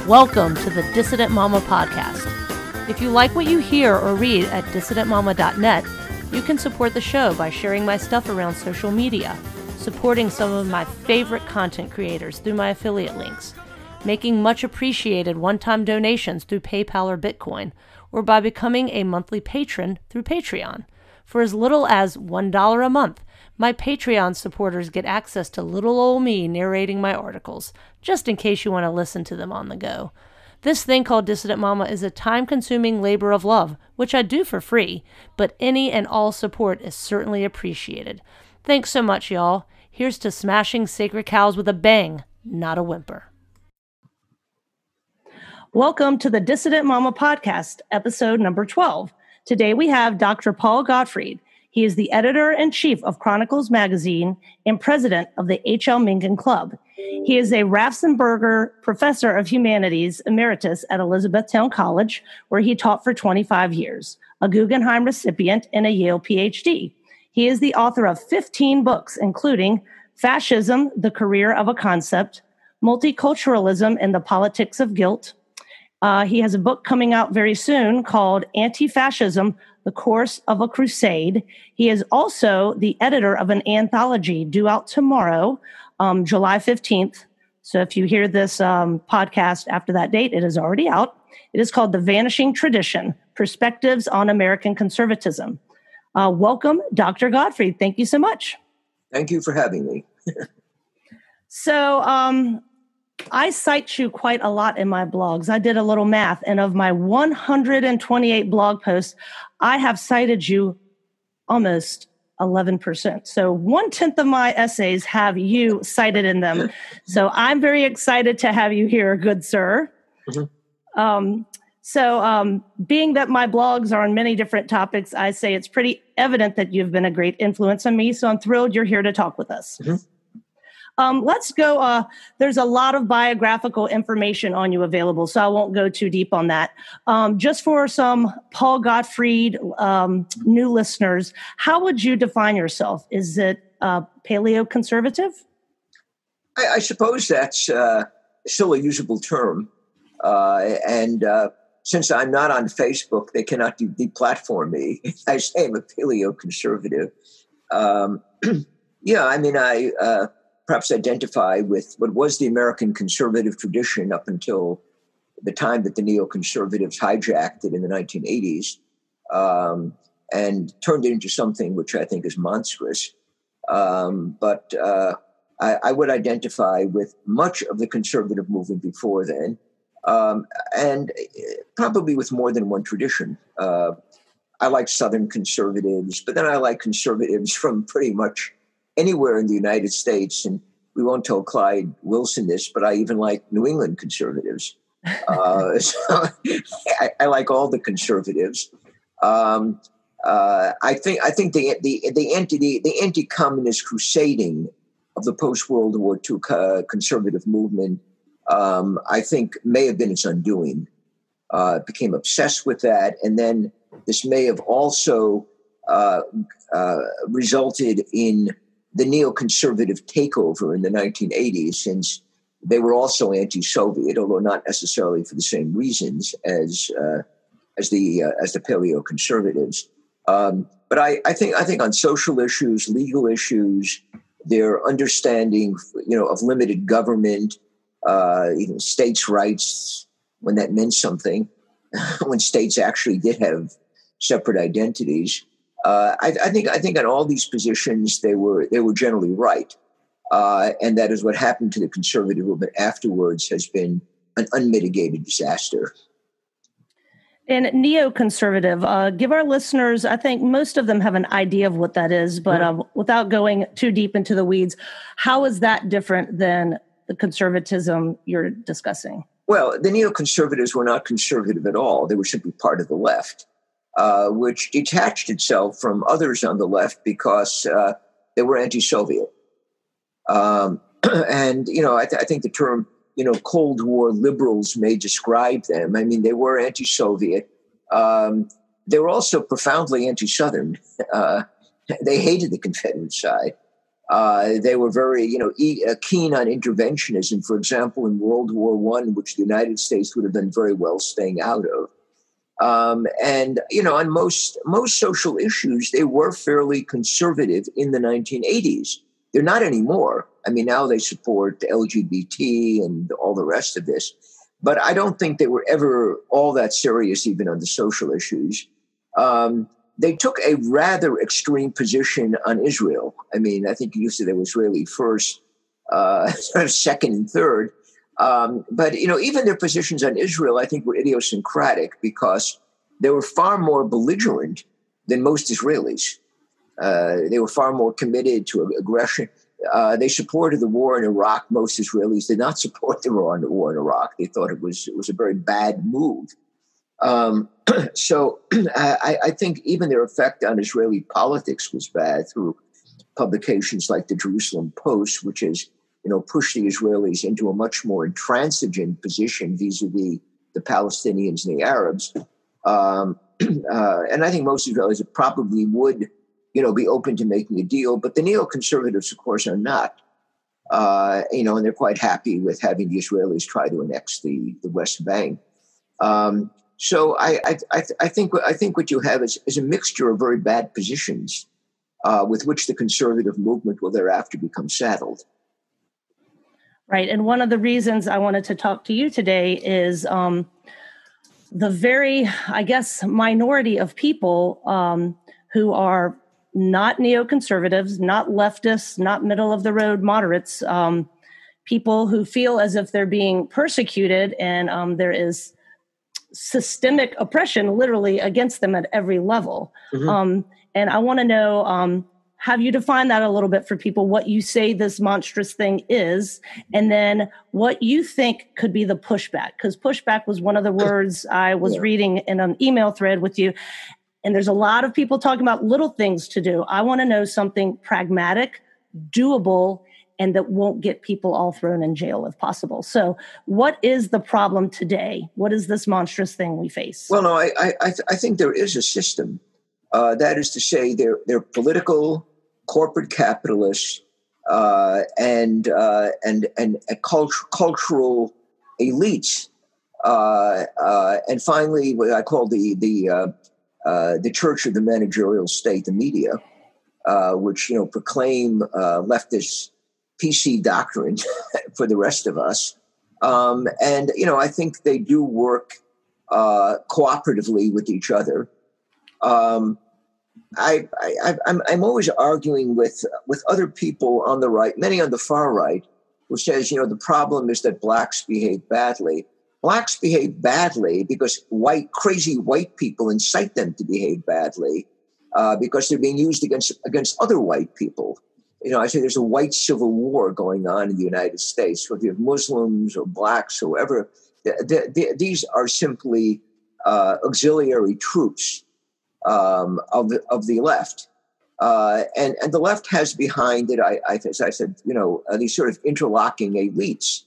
Welcome to the Dissident Mama podcast. If you like what you hear or read at dissidentmama.net, you can support the show by sharing my stuff around social media, supporting some of my favorite content creators through my affiliate links, making much appreciated one-time donations through PayPal or Bitcoin, or by becoming a monthly patron through Patreon. For as little as $1 a month, my Patreon supporters get access to little old me narrating my articles, just in case you want to listen to them on the go. This thing called Dissident Mama is a time-consuming labor of love, which I do for free, but any and all support is certainly appreciated. Thanks so much, y'all. Here's to smashing sacred cows with a bang, not a whimper. Welcome to the Dissident Mama podcast, episode number 12. Today we have Dr. Paul Gottfried. He is the editor-in-chief of Chronicles Magazine and president of the H.L. Mencken Club. He is a Raffensperger professor of Humanities, Emeritus at Elizabethtown College, where he taught for 25 years, a Guggenheim recipient, and a Yale Ph.D. He is the author of 15 books, including Fascism, The Career of a Concept, Multiculturalism and the Politics of Guilt. He has a book coming out very soon called Anti-Fascism, The Course of a Crusade. He is also the editor of an anthology due out tomorrow, July 15th. So if you hear this podcast after that date, it is already out. It is called The Vanishing Tradition, Perspectives on American Conservatism. Welcome, Dr. Gottfried. Thank you so much. Thank you for having me. So I cite you quite a lot in my blogs. I did a little math, and of my 128 blog posts, I have cited you almost 11%. So 1/10 of my essays have you cited in them. So I'm very excited to have you here, good sir. Mm-hmm. Being that my blogs are on many different topics, I say it's pretty evident that you've been a great influence on me. So I'm thrilled you're here to talk with us. Mm-hmm. Let's go. There's a lot of biographical information on you available, so I won't go too deep on that. Just for some Paul Gottfried new listeners, how would you define yourself? Is it paleoconservative? I suppose that's still a usable term. And since I'm not on Facebook, they cannot deplatform me. I say I'm a paleoconservative. I perhaps identify with what was the American conservative tradition up until the time that the neoconservatives hijacked it in the 1980s and turned it into something which I think is monstrous. But I would identify with much of the conservative movement before then, and probably with more than one tradition. I like Southern conservatives, but then I like conservatives from pretty much anywhere in the United States, and we won't tell Clyde Wilson this, but I even like New England conservatives. So I like all the conservatives. I think the anti-communist crusading of the post-World War II conservative movement, I think, may have been its undoing. It became obsessed with that, and then this may have also resulted in the neoconservative takeover in the 1980s, since they were also anti-Soviet, although not necessarily for the same reasons as the paleoconservatives. But I think on social issues, legal issues, their understanding, of limited government, even states' rights, when that meant something, when states actually did have separate identities. I think on all these positions they were generally right, and that is what happened to the conservative movement afterwards has been an unmitigated disaster. And neoconservative, give our listeners, I think most of them have an idea of what that is, but without going too deep into the weeds, how is that different than the conservatism you're discussing? Well, the neoconservatives were not conservative at all. They were simply part of the left. Which detached itself from others on the left because they were anti-Soviet. I think the term, Cold War liberals may describe them. I mean, they were anti-Soviet. They were also profoundly anti-Southern. They hated the Confederate side. They were very, keen on interventionism, for example, in World War I, which the United States would have done very well staying out of. On most social issues, they were fairly conservative in the 1980s. They're not anymore. I mean, now they support LGBT and all the rest of this. But I don't think they were ever all that serious even on the social issues. They took a rather extreme position on Israel. I mean, I think you used to say they were Israeli first, sort of second and third. But even their positions on Israel, I think, were idiosyncratic because they were far more belligerent than most Israelis. They were far more committed to aggression. They supported the war in Iraq. Most Israelis did not support the war in Iraq. They thought it was a very bad move. So I think even their effect on Israeli politics was bad through publications like the Jerusalem Post, which has pushed the Israelis into a much more intransigent position vis-a-vis the Palestinians and the Arabs. And I think most Israelis probably would, be open to making a deal. But the neoconservatives, of course, are not. And they're quite happy with having the Israelis try to annex the West Bank. So I think what you have is a mixture of very bad positions with which the conservative movement will thereafter become saddled. Right. And one of the reasons I wanted to talk to you today is the very, minority of people who are not neoconservatives, not leftists, not middle-of-the-road moderates, people who feel as if they're being persecuted and there is systemic oppression literally against them at every level. Mm-hmm. And I want to know, have you defined that a little bit for people, what you say this monstrous thing is, and then what you think could be the pushback? Because pushback was one of the words I was reading in an email thread with you. And there's a lot of people talking about little things to do. I want to know something pragmatic, doable, and that won't get people all thrown in jail if possible. So what is the problem today? What is this monstrous thing we face? Well, no, I think there is a system. That is to say, they're political, corporate capitalists, and cultural elites. And finally, what I call the Church of the Managerial State, the media, which proclaim leftist PC doctrine for the rest of us. I think they do work cooperatively with each other. I'm always arguing with other people on the right, many on the far right, who says, the problem is that blacks behave badly. Blacks behave badly because crazy white people incite them to behave badly because they're being used against other white people. I say there's a white civil war going on in the United States. Whether you have Muslims or blacks or whoever, these are simply auxiliary troops of the left. And the left has behind it, as I said, these sort of interlocking elites.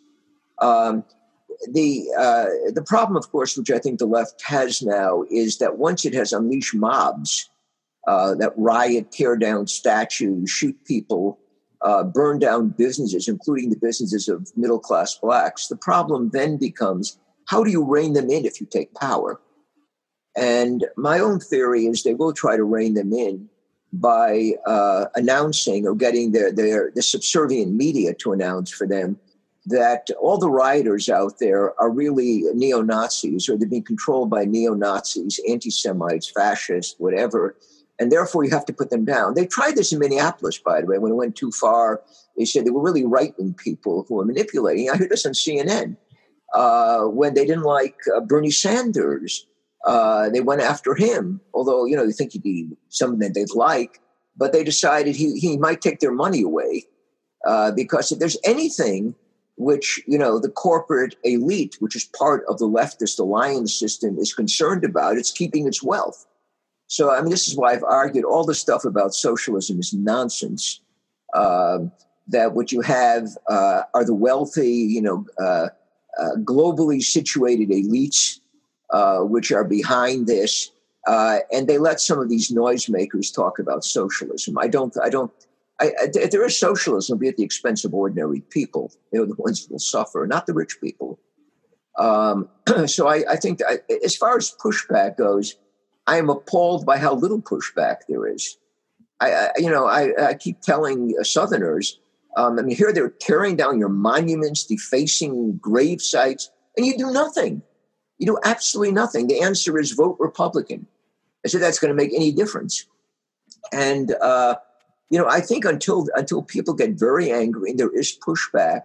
The problem, of course, which I think the left has now is that once it has unleashed mobs that riot, tear down statues, shoot people, burn down businesses, including the businesses of middle-class blacks, the problem then becomes, how do you rein them in if you take power? And my own theory is they will try to rein them in by announcing or getting the subservient media to announce for them that all the rioters out there are really neo-Nazis, or they're being controlled by neo-Nazis, anti-Semites, fascists, whatever, and therefore you have to put them down. They tried this in Minneapolis, by the way. When it went too far, they said they were really right-wing people who were manipulating. I heard this on CNN. When they didn't like Bernie Sanders, they went after him, although, they think he'd be someone they'd like, but they decided he might take their money away because if there's anything which, the corporate elite, which is part of the leftist alliance system, is concerned about, it's keeping its wealth. So, this is why I've argued all the stuff about socialism is nonsense, that what you have are the wealthy, globally situated elites, which are behind this, and they let some of these noisemakers talk about socialism. I don't If there is socialism, it'll be at the expense of ordinary people. They're the ones who will suffer, not the rich people. So I think that as far as pushback goes, I am appalled by how little pushback there is. I keep telling Southerners, here they're tearing down your monuments, defacing grave sites, and you do nothing. You do absolutely nothing. The answer is vote Republican. I said that's going to make any difference. And I think until people get very angry and there is pushback,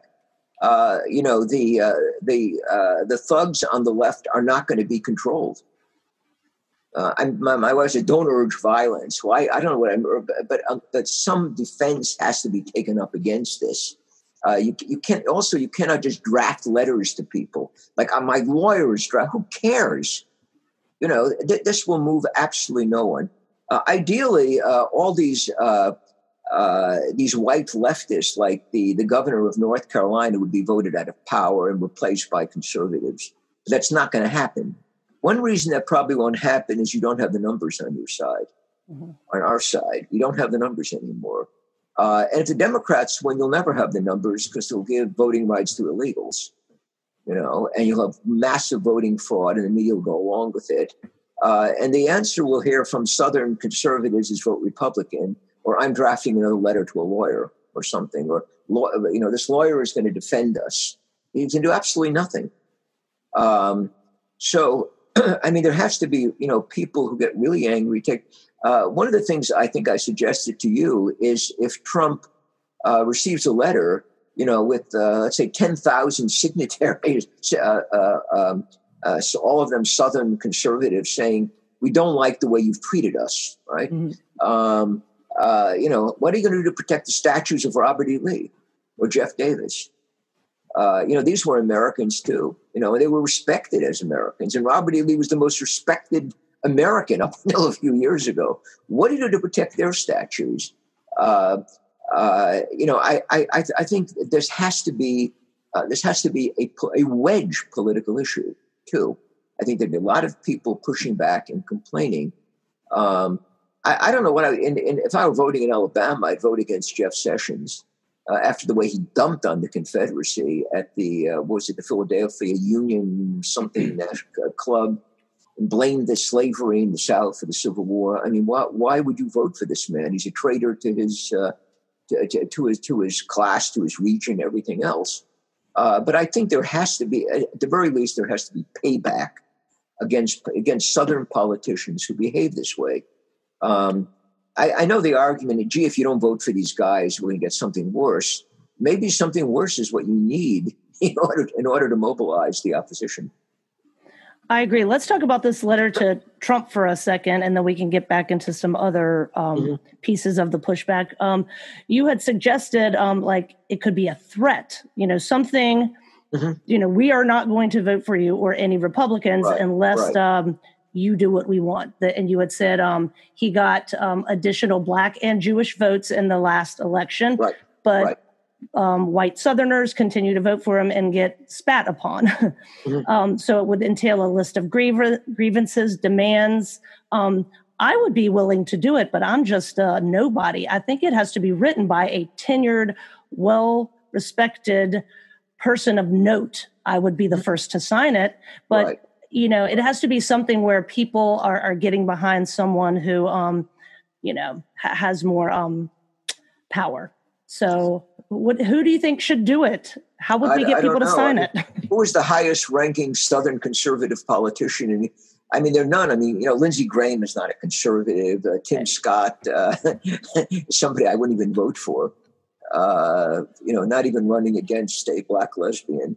the thugs on the left are not going to be controlled. My wife said, "Don't urge violence." Well, I don't know what I'm, but some defense has to be taken up against this. You cannot just draft letters to people like my lawyers draft. Who cares? This will move absolutely no one. Ideally, all these white leftists, like the governor of North Carolina, would be voted out of power and replaced by conservatives. That's not going to happen. One reason that probably won't happen is you don't have the numbers on your side. Mm-hmm. On our side, you don't have the numbers anymore. And if the Democrats win, you'll never have the numbers because they'll give voting rights to illegals, and you'll have massive voting fraud, and the media will go along with it. And the answer we'll hear from Southern conservatives is vote Republican, or I'm drafting another letter to a lawyer or something, or this lawyer is going to defend us. He can do absolutely nothing. So, there has to be, people who get really angry. One of the things I think I suggested to you is if Trump receives a letter, with, let's say, 10,000 signatories, so all of them Southern conservatives saying, we don't like the way you've treated us, right? Mm-hmm. What are you going to do to protect the statues of Robert E. Lee or Jeff Davis? These were Americans too, and they were respected as Americans. And Robert E. Lee was the most respected American up until a few years ago. What do you do to protect their statues? I think this has to be a wedge political issue too. I think there'd be a lot of people pushing back and complaining. I don't know if I were voting in Alabama, I'd vote against Jeff Sessions. After the way he dumped on the Confederacy at the Philadelphia Union club, and blamed the slavery in the South for the Civil War. Why would you vote for this man? He's a traitor to his class, to his region, everything else. But I think there has to be, at the very least, there has to be payback against Southern politicians who behave this way. I know the argument, gee, if you don't vote for these guys, we're going to get something worse. Maybe something worse is what you need in order to mobilize the opposition. I agree. Let's talk about this letter to Trump for a second, and then we can get back into some other pieces of the pushback. You had suggested it could be a threat, something, we are not going to vote for you or any Republicans unless you do what we want. And you had said he got additional Black and Jewish votes in the last election, but white Southerners continue to vote for him and get spat upon. So it would entail a list of grievances, demands. I would be willing to do it, but I'm just a nobody. I think it has to be written by a tenured, well-respected person of note. I would be the first to sign it, but it has to be something where people are getting behind someone who, has more power. So who do you think should do it? How would we get people to sign it? Who was the highest ranking Southern conservative politician? There are none. Lindsey Graham is not a conservative. Tim Scott, somebody I wouldn't even vote for. Not even running against a Black lesbian.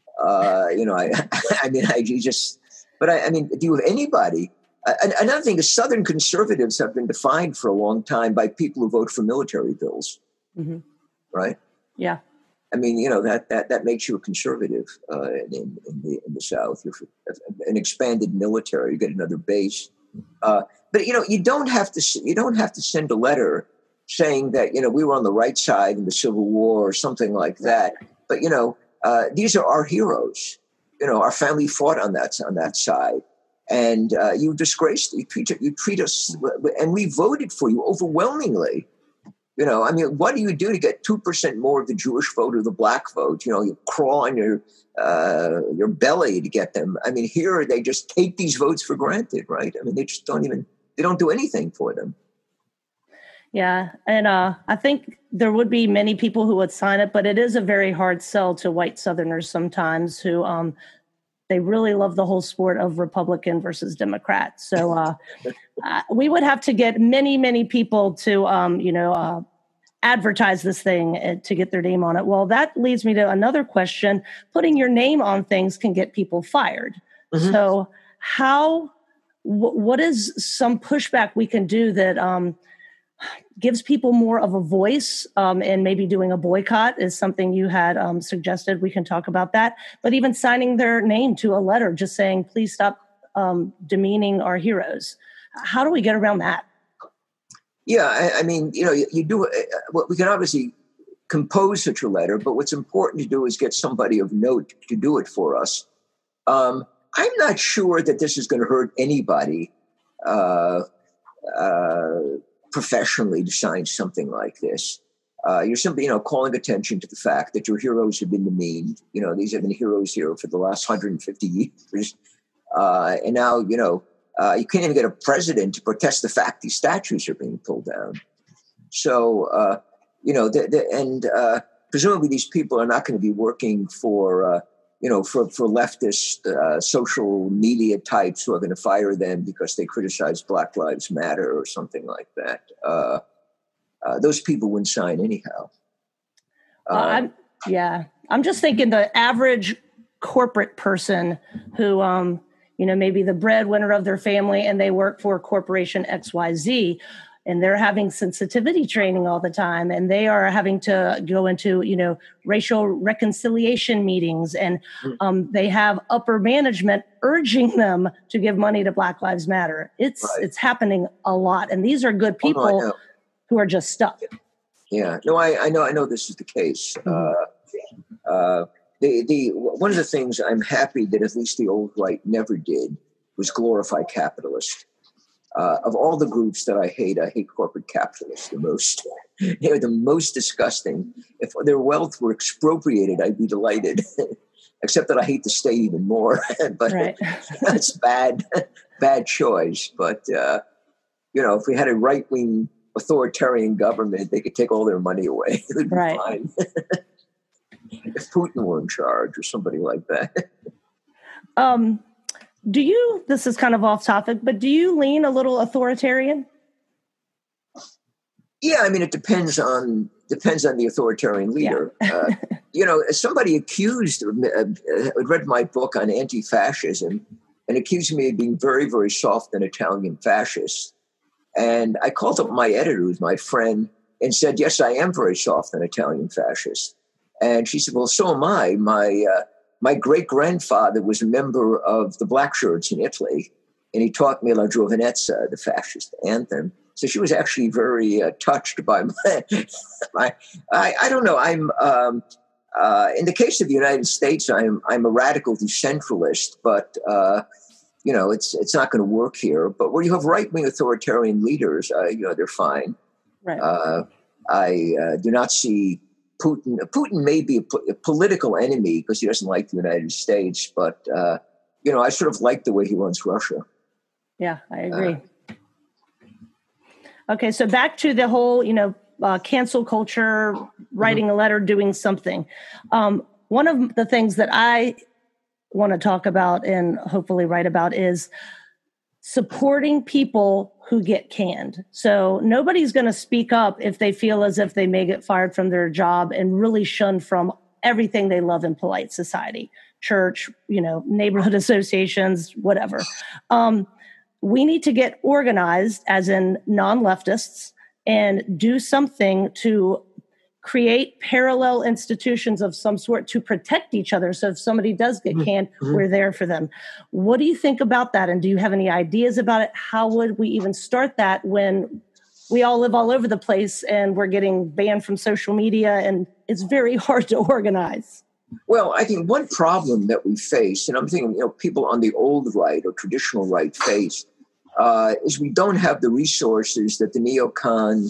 Do you have anybody? Another thing is Southern conservatives have been defined for a long time by people who vote for military bills, right? Yeah. That makes you a conservative in the South. You're an expanded military. You get another base, but you don't have to send a letter saying that we were on the right side in the Civil War or something like that. But these are our heroes. Our family fought on that side, and you disgraced. You treat us, and we voted for you overwhelmingly. I mean, what do you do to get 2% more of the Jewish vote or the black vote? You crawl on your belly to get them. I mean, here they just take these votes for granted, right? I mean, they just they don't do anything for them. Yeah. And I think there would be many people who would sign it, but it is a very hard sell to white Southerners sometimes who they really love the whole sport of Republican versus Democrat. So we would have to get many, many people to, advertise this thing to get their name on it. Well, that leads me to another question. Putting your name on things can get people fired. Mm-hmm. So what is some pushback we can do that gives people more of a voice, and maybe doing a boycott is something you had suggested. We can talk about that. But even signing their name to a letter, just saying, please stop demeaning our heroes. How do we get around that? Yeah, I mean, you do. We can obviously compose such a letter, but what's important to do is get somebody of note to do it for us. I'm not sure that this is going to hurt anybody professionally to sign something like this. You're simply, calling attention to the fact that your heroes have been demeaned. These have been heroes here for the last 150 years. And now, you can't even get a president to protest the fact these statues are being pulled down. So, presumably these people are not going to be working for leftist social media types who are going to fire them because they criticize Black Lives Matter or something like that. Those people wouldn't sign anyhow. I'm just thinking the average corporate person who, maybe the breadwinner of their family and they work for corporation XYZ. And they're having sensitivity training all the time, and they are having to go into, racial reconciliation meetings, and they have upper management urging them to give money to Black Lives Matter. It's happening a lot, and these are good people who are just stuck. Yeah, no, I know this is the case. Mm-hmm. One of the things I'm happy that at least the old right never did was glorify capitalists. Of all the groups that I hate corporate capitalists the most. They're the most disgusting. If their wealth were expropriated, I'd be delighted. Except that I hate the state even more. But that's bad choice. But, if we had a right-wing authoritarian government, they could take all their money away. It would be fine. If Putin were in charge or somebody like that. This is kind of off topic, but do you lean a little authoritarian? Yeah, I mean, it depends on the authoritarian leader. Yeah. Somebody read my book on anti-fascism and accused me of being very, very soft and Italian fascist. And I called up my editor, who's my friend, and said, yes, I am very soft and Italian fascist. And she said, well, so am I. My great-grandfather was a member of the Black Shirts in Italy, and he taught me La Giovinezza, the fascist anthem. So she was actually very touched by my I don't know. I'm in the case of the United States, I'm a radical decentralist, but it's not going to work here. But where you have right-wing authoritarian leaders, they're fine. Right. I do not see Putin. Putin may be a political enemy because he doesn't like the United States, but I sort of like the way he runs Russia. Yeah, I agree. Okay, so back to the whole, cancel culture, writing a letter, doing something. One of the things that I want to talk about and hopefully write about is supporting people who get canned. So nobody's going to speak up if they feel as if they may get fired from their job and really shunned from everything they love in polite society, church, neighborhood associations, whatever. We need to get organized as in non-leftists and do something to create parallel institutions of some sort to protect each other. So if somebody does get canned, we're there for them. What do you think about that? And do you have any ideas about it? How would we even start that when we all live all over the place and we're getting banned from social media and it's very hard to organize? Well, I think one problem that we face, and I'm thinking, people on the old right or traditional right face, is we don't have the resources that the neocons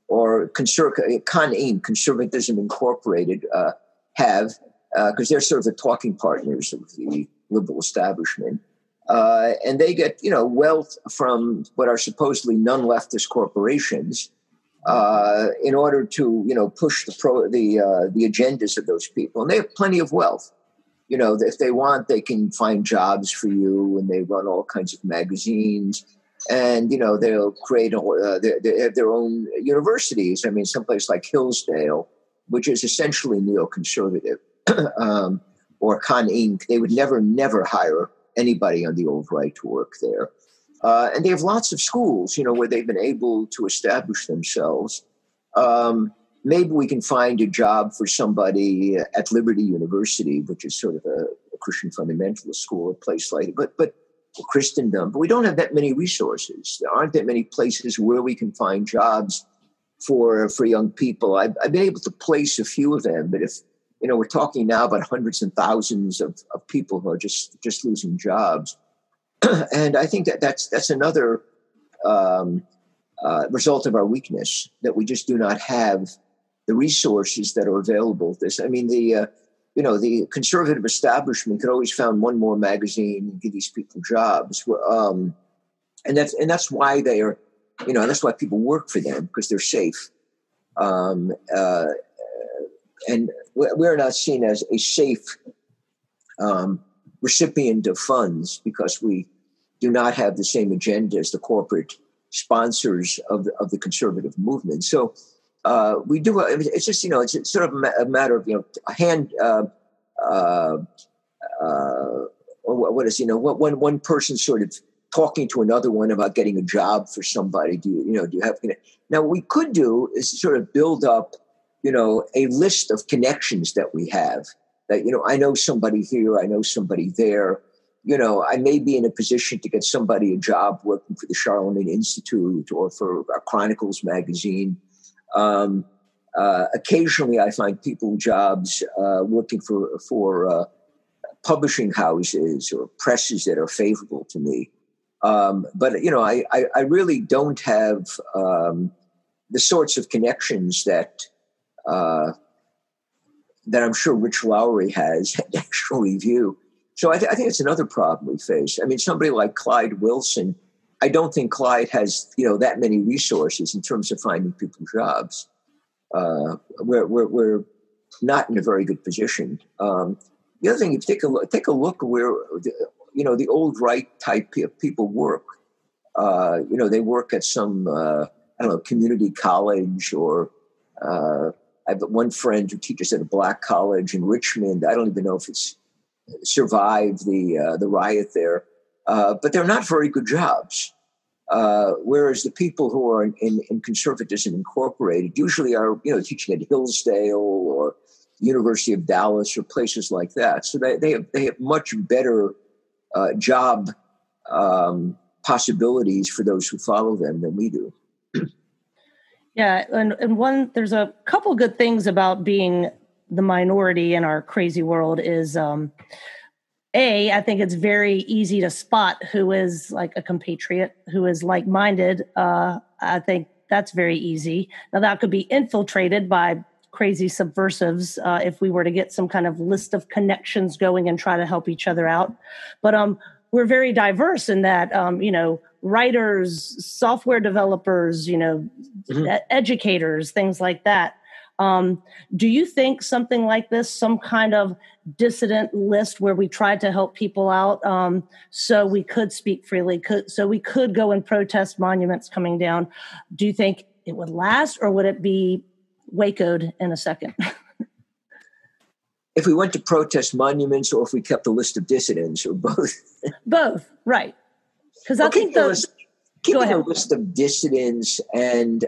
or Conservatism Incorporated have, because they're sort of the talking partners of the liberal establishment. And they get, wealth from what are supposedly non-leftist corporations in order to, push the agendas of those people. And they have plenty of wealth. If they want, they can find jobs for you, and they run all kinds of magazines. And, they'll create they have their own universities. I mean, someplace like Hillsdale, which is essentially neoconservative, or Con Inc., they would never hire anybody on the old right to work there. And they have lots of schools, where they've been able to establish themselves. Maybe we can find a job for somebody at Liberty University, which is sort of a Christian fundamentalist school, a place like it, but Christendom. But we don't have that many resources. There aren't that many places where we can find jobs for young people. I've been able to place a few of them, but if we're talking now about hundreds and thousands of people who are just losing jobs. And I think that's another result of our weakness, that we just do not have the resources that are available. The conservative establishment could always found one more magazine and give these people jobs. And that's why they are, that's why people work for them, because they're safe. And we're not seen as a safe recipient of funds, because we do not have the same agenda as the corporate sponsors of the conservative movement. So we do. It's just it's sort of a matter of one person sort of talking to another one about getting a job for somebody. Do you have? Now what we could do is sort of build up a list of connections that we have. That I know somebody here, I know somebody there. I may be in a position to get somebody a job working for the Charlemagne Institute or for Chronicles Magazine. Occasionally, I find people jobs working for publishing houses or presses that are favorable to me. But I really don't have the sorts of connections that I'm sure Rich Lowry has at National Review. So I think it's another problem we face. I mean, somebody like Clyde Wilson, I don't think Clyde has, that many resources in terms of finding people jobs. We're not in a very good position. The other thing, if you take a look where, the old right type people work. They work at some, community college, or I have one friend who teaches at a black college in Richmond. I don't even know if it's survived the riot there, but they're not very good jobs. Whereas the people who are in Conservatism Incorporated usually are, teaching at Hillsdale or University of Dallas or places like that. So they have much better job possibilities for those who follow them than we do. Yeah, and there's a couple good things about being the minority in our crazy world is, I think it's very easy to spot who is like a compatriot, who is like-minded. I think that's very easy. Now that could be infiltrated by crazy subversives if we were to get some kind of list of connections going and try to help each other out. But we're very diverse in that, writers, software developers, educators, things like that. Do you think something like this, some kind of dissident list where we tried to help people out so we could speak freely, so we could go and protest monuments coming down, do you think it would last, or would it be Waco'd in a second? If we went to protest monuments, or if we kept a list of dissidents, or both? Both, right. Because I think keeping a list of dissidents and,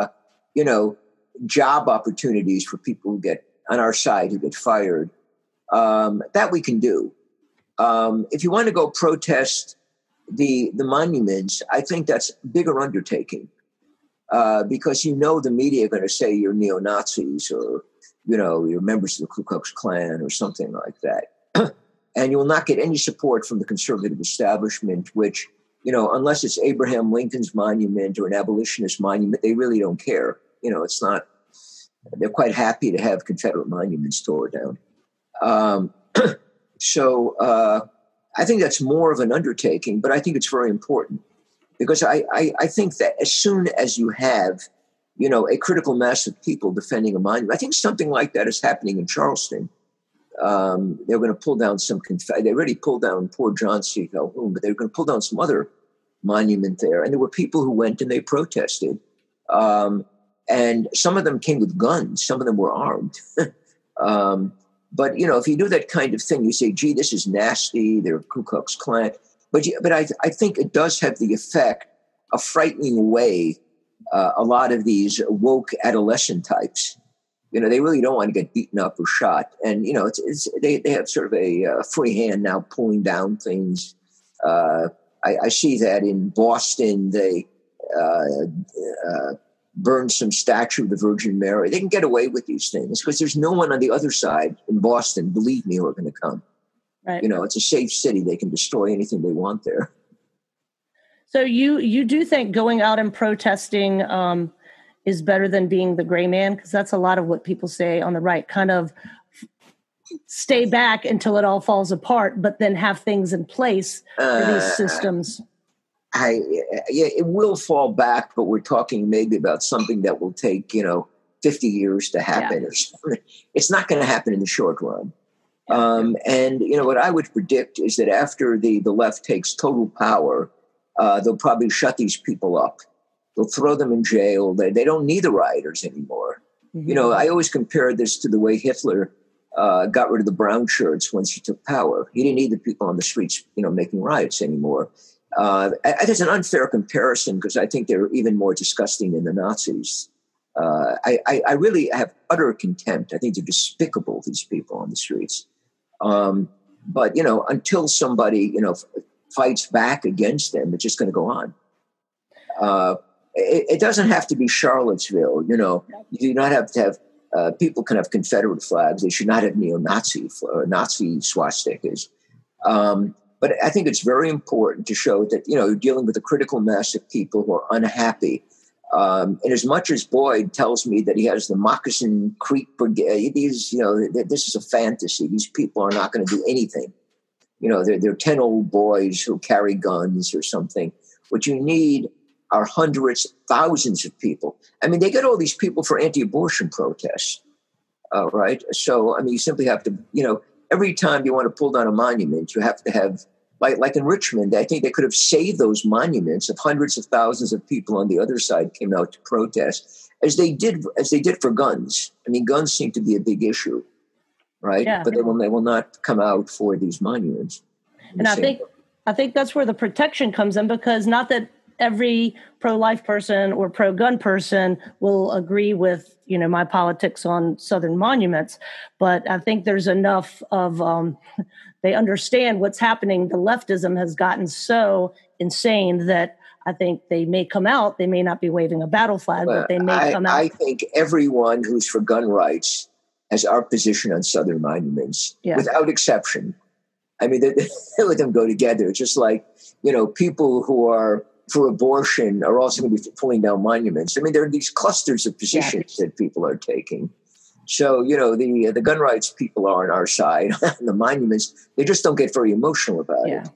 job opportunities for people who get on our side who get fired, that we can do. If you want to go protest the monuments, I think that's a bigger undertaking because the media are going to say you're neo-Nazis or you're members of the Ku Klux Klan or something like that, and you will not get any support from the conservative establishment, which unless it's Abraham Lincoln's monument or an abolitionist monument, they really don't care. it's not. They're quite happy to have Confederate monuments tore down. So I think that's more of an undertaking, but I think it's very important because I think that as soon as you have, a critical mass of people defending a monument, I think something like that is happening in Charleston. They're going to pull down they already pulled down poor John C. Calhoun, but they're going to pull down some other monument there. And there were people who went and they protested. And some of them came with guns. Some of them were armed. But, if you do that kind of thing, you say, gee, this is nasty. They're Ku Klux Klan. But I think it does have the effect of frightening away a lot of these woke adolescent types. They really don't want to get beaten up or shot. And, they have sort of a free hand now pulling down things. I see that in Boston, they burned some statue of the Virgin Mary. They can get away with these things because there's no one on the other side in Boston, believe me, who are going to come. Right. It's a safe city. They can destroy anything they want there. So you do think going out and protesting is better than being the gray man? Because that's a lot of what people say on the right, kind of stay back until it all falls apart, but then have things in place for these systems. It will fall back, but we're talking maybe about something that will take, 50 years to happen or something. It's not going to happen in the short run. And, what I would predict is that after the left takes total power, they'll probably shut these people up. They'll throw them in jail. They don't need the rioters anymore. Mm-hmm. I always compare this to the way Hitler got rid of the brown shirts once he took power. He didn't need the people on the streets, making riots anymore. It's an unfair comparison because I think they're even more disgusting than the Nazis. I really have utter contempt. I think they're despicable, these people on the streets. But, until somebody, fights back against them, it's just going to go on. It doesn't have to be Charlottesville. You do not have to have people can have Confederate flags. They should not have neo-Nazi or Nazi swastikas. But I think it's very important to show that, you're dealing with a critical mass of people who are unhappy. And as much as Boyd tells me that he has the Moccasin Creek Brigade, this is a fantasy. These people are not going to do anything. They're 10 old boys who carry guns or something. What you need are hundreds, thousands of people. I mean, they get all these people for anti-abortion protests, right? So, you simply have to, every time you want to pull down a monument, you have to have, like in Richmond, I think they could have saved those monuments if hundreds of thousands of people on the other side came out to protest, as they did for guns. Guns seem to be a big issue, right? Yeah. But they will not come out for these monuments. And I think that's where the protection comes in, because not that every pro-life person or pro-gun person will agree with, my politics on Southern monuments, but I think there's enough of, they understand what's happening. The leftism has gotten so insane that I think they may come out. They may not be waving a battle flag, but they may come out. I think everyone who's for gun rights has our position on Southern monuments, without exception. They let them go together. Just like, people who are for abortion are also going to be pulling down monuments. There are these clusters of positions that people are taking. So, the gun rights people are on our side. The monuments, they just don't get very emotional about it.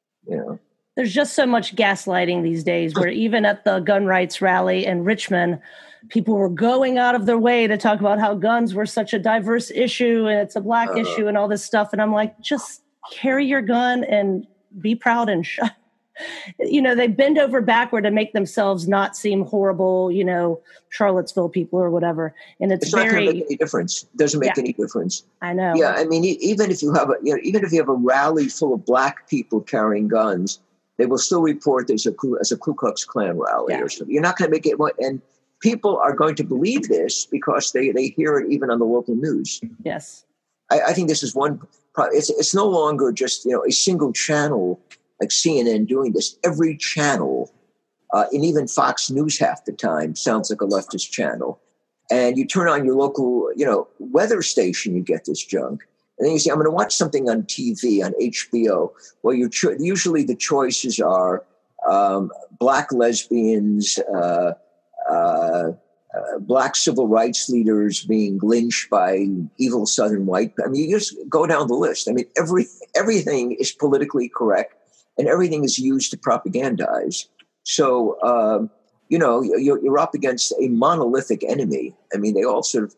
There's just so much gaslighting these days where even at the gun rights rally in Richmond, people were going out of their way to talk about how guns were such a diverse issue and it's a black issue and all this stuff. And I'm like, just carry your gun and be proud and shut. They bend over backward to make themselves not seem horrible, Charlottesville people or whatever. And it's not going to make any difference. It doesn't make any difference. I know. Yeah, even if you have a rally full of black people carrying guns, they will still report there's a Ku Klux Klan rally or something. You're not going to make it, and people are going to believe this because they hear it even on the local news. Yes, I think this is one. It's no longer just a single channel like CNN doing this. Every channel, and even Fox News half the time sounds like a leftist channel. And you turn on your local, weather station, you get this junk. And then you say, I'm going to watch something on TV, on HBO. Well, usually the choices are black lesbians, Black civil rights leaders being lynched by evil Southern white. I mean, you just go down the list. I mean, everything is politically correct, and everything is used to propagandize. So, you're up against a monolithic enemy. I mean, they all sort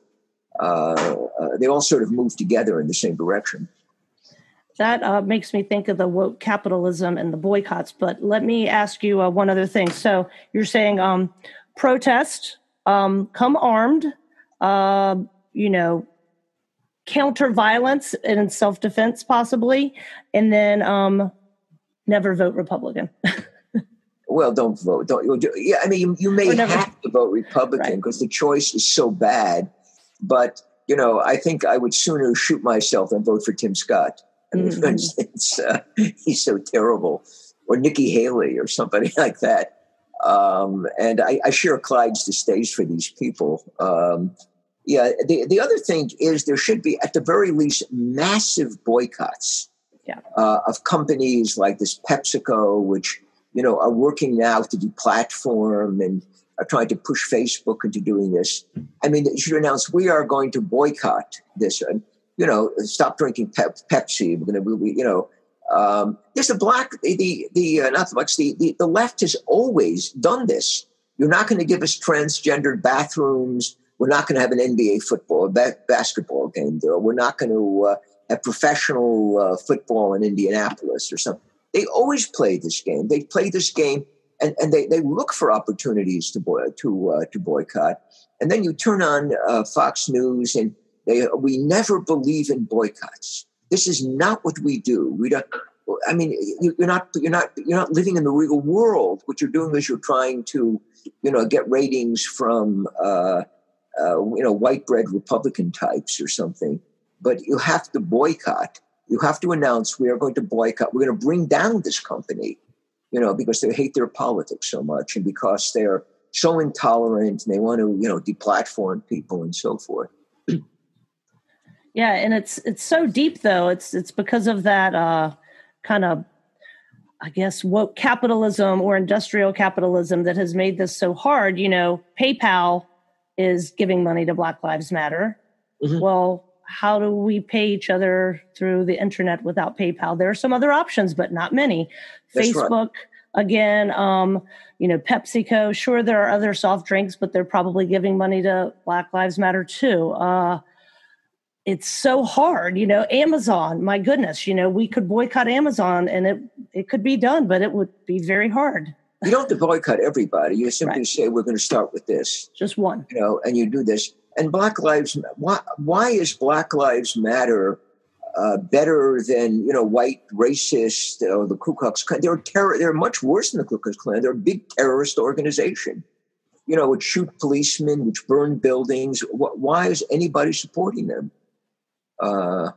of move together in the same direction. That makes me think of the woke capitalism and the boycotts. But let me ask you one other thing. So you're saying protest, come armed, counter violence and in self-defense possibly, and then never vote Republican. Well, don't vote. I mean, you may have to vote Republican because the choice is so bad. But, I think I would sooner shoot myself than vote for Tim Scott. I mean, for instance, he's so terrible. Or Nikki Haley or somebody like that. And I share Clyde's distaste for these people. The other thing is there should be, at the very least, massive boycotts of companies like this PepsiCo, which, are working now to deplatform and are trying to push Facebook into doing this. I mean, they should announce we are going to boycott this. Stop drinking Pepsi. We're going to, there's the left has always done this. You're not going to give us transgendered bathrooms. We're not going to have an NBA basketball game there. We're not going to have professional football in Indianapolis or something. They always play this game. They play this game and they look for opportunities to boycott. And then you turn on Fox News and we never believe in boycotts. This is not what we do. We don't. I mean, you're not living in the real world. What you're doing is you're trying to, get ratings from, white bread Republican types or something. But you have to boycott. You have to announce we are going to boycott. We're going to bring down this company, because they hate their politics so much and because they're so intolerant and they want to, deplatform people and so forth. Yeah, and it's so deep though. It's because of that kind of, I guess, woke capitalism or industrial capitalism that has made this so hard. PayPal is giving money to Black Lives Matter. Mm-hmm. Well, how do we pay each other through the internet without PayPal? There are some other options, but not many. That's Facebook, right. Again, PepsiCo. Sure, there are other soft drinks, but they're probably giving money to Black Lives Matter too. It's so hard, Amazon, my goodness, we could boycott Amazon and it could be done, but it would be very hard. You don't have to boycott everybody. You simply say, we're going to start with this. Just one. And you do this. And Black Lives, why is Black Lives Matter better than, white racist or the Ku Klux Klan? They're much worse than the Ku Klux Klan. They're a big terrorist organization, which shoot policemen, which burn buildings. Why is anybody supporting them? I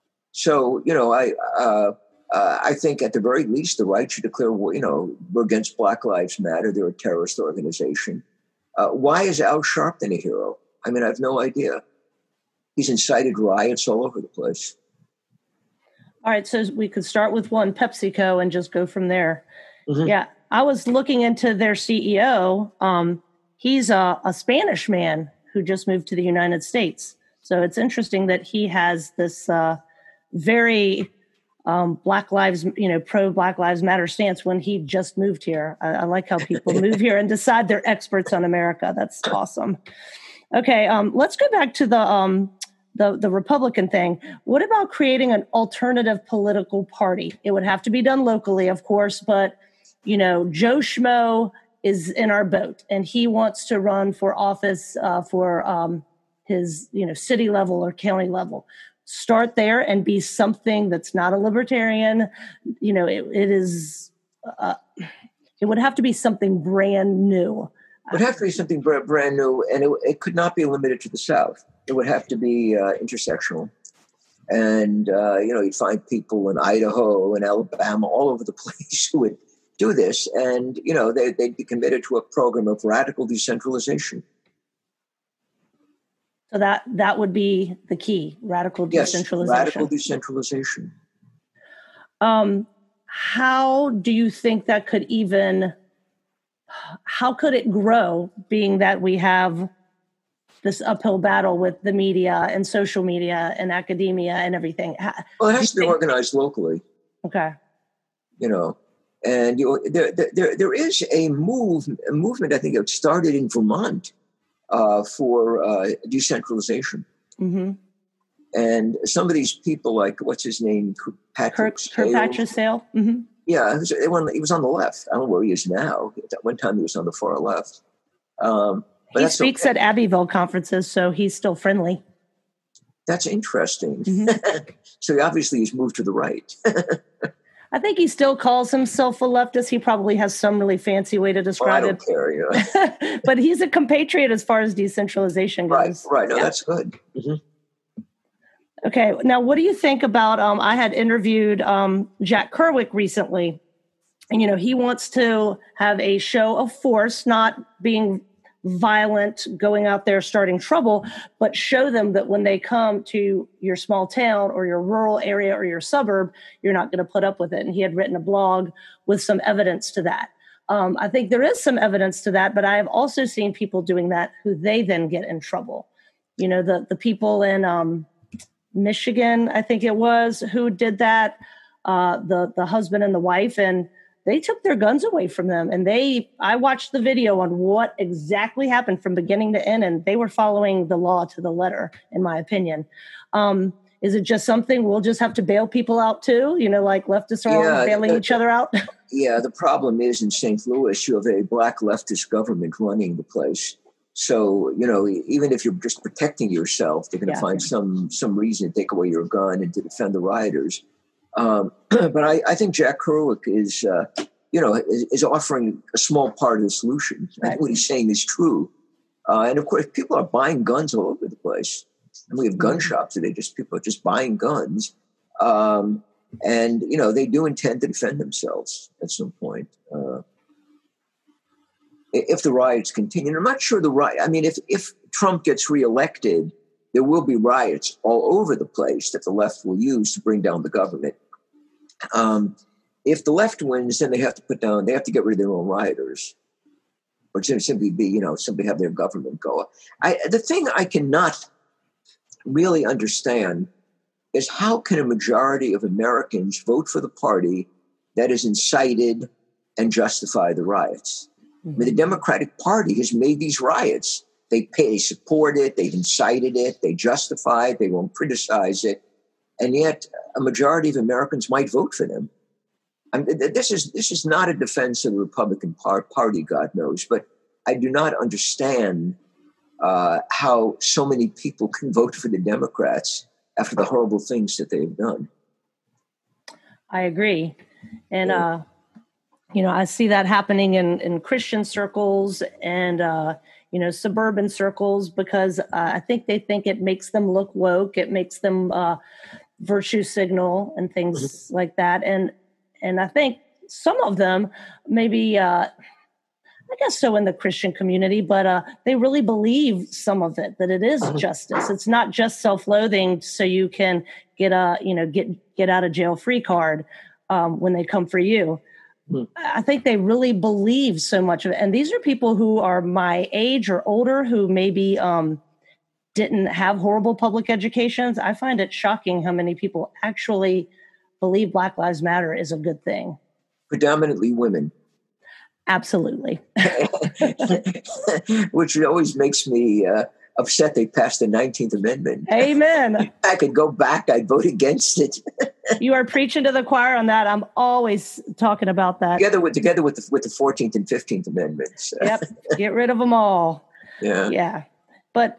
think at the very least, the right should declare, we're against Black Lives Matter. They're a terrorist organization. Why is Al Sharpton a hero? I mean, I have no idea. He's incited riots all over the place. All right, so we could start with one, PepsiCo, and just go from there. Mm-hmm. Yeah, I was looking into their CEO. He's a Spanish man who just moved to the United States. So it's interesting that he has this very Black Lives, pro Black Lives Matter stance when he just moved here. I like how people move here and decide they're experts on America. That's awesome. Okay, let's go back to the Republican thing. What about creating an alternative political party? It would have to be done locally, of course, but Joe Schmo is in our boat and he wants to run for office for his city level or county level. Start there and be something that's not a libertarian. It would have to be something brand new. It would have to be something brand new, and it could not be limited to the South. It would have to be intersectional. And, you'd find people in Idaho and Alabama, all over the place who would do this. And, they'd be committed to a program of radical decentralization. So that would be the key, radical decentralization. Yes, radical decentralization. How do you think that could how could it grow, being that we have this uphill battle with the media and social media and academia and everything. Well, it has to be organized locally. Okay. And there is a movement, I think it started in Vermont for decentralization. Mm-hmm. And some of these people, like, what's his name? Kirkpatrick Sale. Mm-hmm. Yeah, he was on the left. I don't know where he is now. At one time he was on the far left. But he speaks at Abbeville conferences, so he's still friendly. That's interesting. Mm-hmm. So he obviously has moved to the right. I think he still calls himself a leftist. He probably has some really fancy way to describe it. Care, but he's a compatriot as far as decentralization goes. Right. No, that's good. Mm-hmm. Okay. Now, what do you think about, I had interviewed Jack Kerwick recently, and, he wants to have a show of force, not being violent, going out there, starting trouble, but show them that when they come to your small town or your rural area or your suburb, you're not going to put up with it. And he had written a blog with some evidence to that. I think there is some evidence to that, but I have also seen people doing that who they then get in trouble. The people in Michigan, I think it was, who did that, the husband and the wife, and they took their guns away from them. And I watched the video on what exactly happened from beginning to end, and they were following the law to the letter, in my opinion. Is it just something we'll just have to bail people out too? Like leftists are all bailing each other out? Yeah, the problem is in St. Louis, you have a black leftist government running the place. So, even if you're just protecting yourself, they're going to find some reason to take away your gun and to defend the rioters. But I think Jack Kerwick is offering a small part of the solution. I think what he's saying is true. And of course, people are buying guns all over the place. And we have gun shops today. People are just buying guns. And, they do intend to defend themselves at some point. If the riots continue. And I'm not sure if Trump gets reelected, there will be riots all over the place that the left will use to bring down the government. If the left wins, then they have to get rid of their own rioters, or simply have their government go. The thing I cannot really understand is how can a majority of Americans vote for the party that has incited and justified the riots? Mm-hmm. I mean, the Democratic Party has made these riots. They support it, they've incited it, they justify it, they won't criticize it, and yet a majority of Americans might vote for them. I mean, this is not a defense of the Republican Party, God knows, but I do not understand how so many people can vote for the Democrats after the horrible things that they've done. I agree. And, I see that happening in Christian circles and, suburban circles, because I think they think it makes them look woke. It makes them virtue signal and things like that. And I think some of them maybe, I guess so in the Christian community, but they really believe some of it, that it is justice. It's not just self-loathing so you can get out of jail free card when they come for you. I think they really believe so much of it. And these are people who are my age or older who maybe didn't have horrible public educations. I find it shocking how many people actually believe Black Lives Matter is a good thing. Predominantly women. Absolutely. Which always makes me upset they passed the 19th Amendment. Amen. I could go back, I'd vote against it. You are preaching to the choir on that. I'm always talking about that. Together with the 14th and 15th Amendments. Yep. Get rid of them all. Yeah. But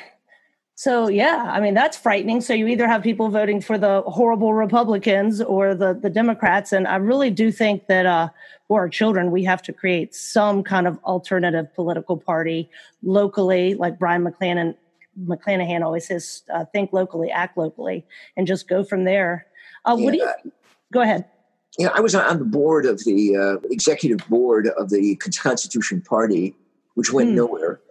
that's frightening. So you either have people voting for the horrible Republicans or the Democrats. And I really do think that for our children, we have to create some kind of alternative political party locally, like Brian McClanahan always says, think locally, act locally, and just go from there. Go ahead. Yeah, I was on the board of the executive board of the Constitution Party, which went nowhere.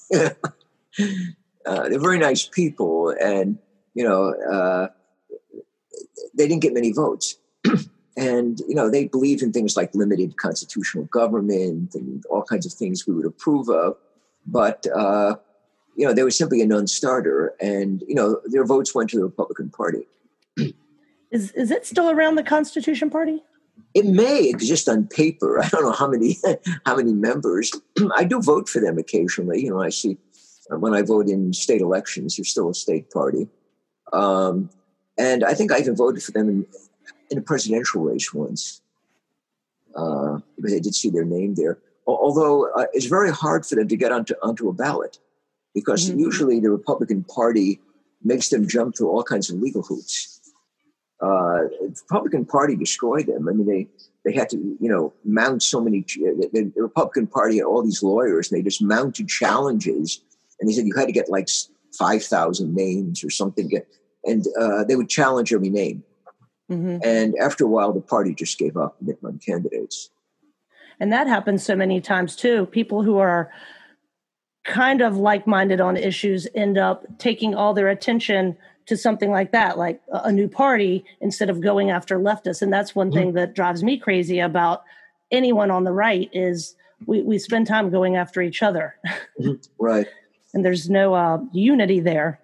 They're very nice people, and they didn't get many votes. And they believed in things like limited constitutional government and all kinds of things we would approve of. But they were simply a non-starter, and their votes went to the Republican Party. Is it still around, the Constitution Party? It may exist on paper. I don't know how many members. I do vote for them occasionally. I see when I vote in state elections, there's still a state party. And I think I even voted for them in a presidential race once, because I did see their name there. Although it's very hard for them to get onto a ballot, because usually the Republican Party makes them jump through all kinds of legal hoops. The Republican Party destroyed them. I mean, they had to, mount so many. The Republican Party had all these lawyers, and they just mounted challenges. And they said you had to get like 5,000 names or something, and they would challenge every name. And after a while, the party just gave up and didn't run candidates. And that happens so many times too. People who are kind of like-minded on issues end up taking all their attention to something like that, like a new party, instead of going after leftists. And that's one thing that drives me crazy about anyone on the right is we spend time going after each other. Right. And there's no unity there.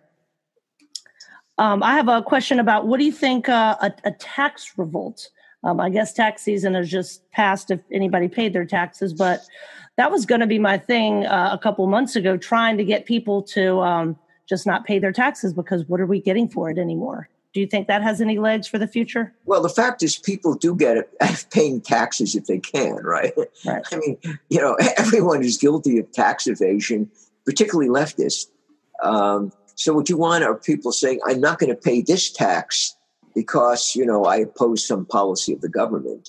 I have a question about, what do you think a tax revolt? I guess tax season has just passed if anybody paid their taxes, but that was going to be my thing a couple months ago, trying to get people to just not pay their taxes, because what are we getting for it anymore? Do you think that has any legs for the future? Well, the fact is people do get it paying taxes if they can, right? Right. I mean, everyone is guilty of tax evasion, particularly leftists. So what you want are people saying, I'm not going to pay this tax because, I oppose some policy of the government.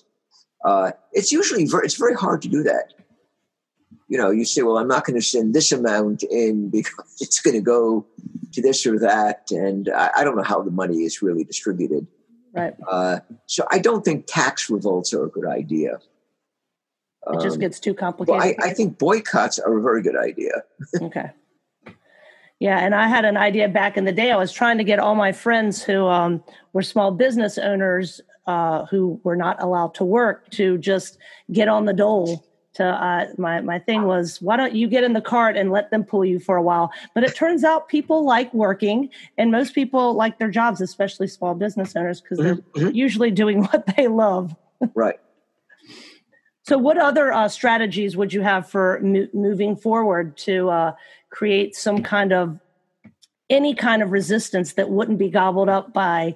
It's very hard to do that. You say, well, I'm not going to send this amount in because it's going to go to this or that. And I don't know how the money is really distributed. Right. So I don't think tax revolts are a good idea. It just gets too complicated. Well, I think boycotts are a very good idea. Okay. Yeah, and I had an idea back in the day. I was trying to get all my friends who were small business owners who were not allowed to work to just get on the dole. My thing was, why don't you get in the cart and let them pull you for a while? But it turns out people like working, and most people like their jobs, especially small business owners, because they're usually doing what they love. Right. So what other strategies would you have for moving forward to create any kind of resistance that wouldn't be gobbled up by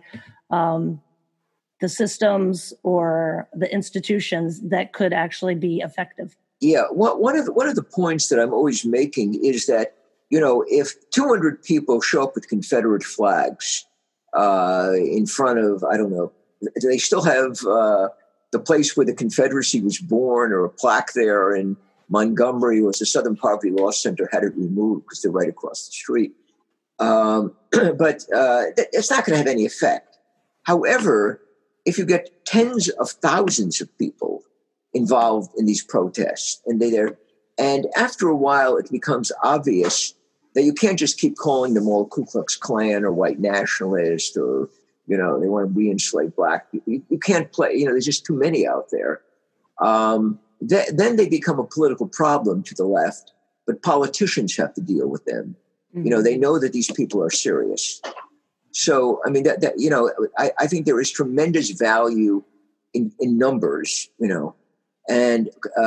the systems or the institutions that could actually be effective? Yeah, one of the points that I'm always making is that, if 200 people show up with Confederate flags in front of, I don't know, do they still have the place where the Confederacy was born, or a plaque there in Montgomery, or the Southern Poverty Law Center had it removed because they're right across the street. But it's not going to have any effect. However, if you get tens of thousands of people involved in these protests, and after a while it becomes obvious that you can't just keep calling them all Ku Klux Klan or white nationalist, or they want to re-enslave black people. You can't play. There's just too many out there. Then they become a political problem to the left, but politicians have to deal with them. They know that these people are serious. So, I mean, I think there is tremendous value in numbers, and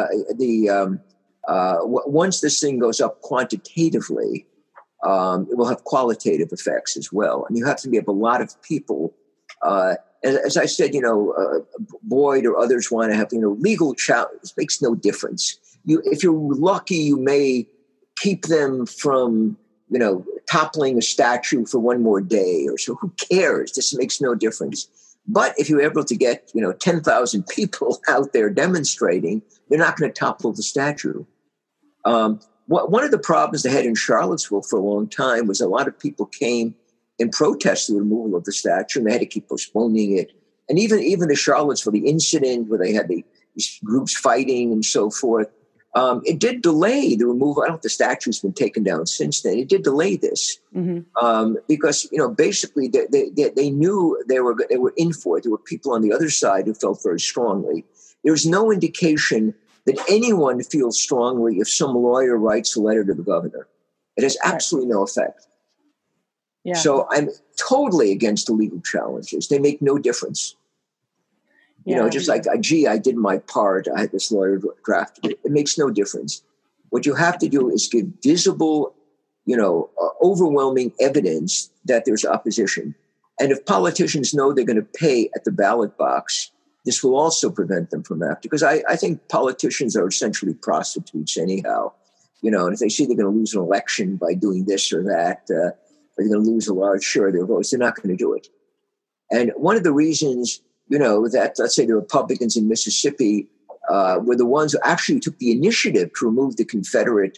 once this thing goes up quantitatively, it will have qualitative effects as well. And you have to have a lot of people. As I said, Boyd or others want to have, legal challenge. It makes no difference. If you're lucky, you may keep them from, toppling a statue for one more day or so. Who cares? This makes no difference. But if you're able to get, 10,000 people out there demonstrating, they're not going to topple the statue. One of the problems they had in Charlottesville for a long time was a lot of people came and protested the removal of the statue, and they had to keep postponing it. And even the Charlottesville, the incident where they had these groups fighting and so forth, it did delay the removal. I don't know if the statue's been taken down since then. It did delay this because, basically they knew they were in for it. There were people on the other side who felt very strongly. There's no indication that anyone feels strongly if some lawyer writes a letter to the governor. It has absolutely no effect. Yeah. So I'm totally against the legal challenges. They make no difference. You know, just like, gee, I did my part. I had this lawyer drafted it. It makes no difference. What you have to do is give visible, overwhelming evidence that there's opposition. And if politicians know they're going to pay at the ballot box, this will also prevent them from acting. Because I think politicians are essentially prostitutes anyhow. And if they see they're going to lose an election by doing this or that, or they're going to lose a large share of their votes, they're not going to do it. And one of the reasons, that, let's say, the Republicans in Mississippi were the ones who actually took the initiative to remove the Confederate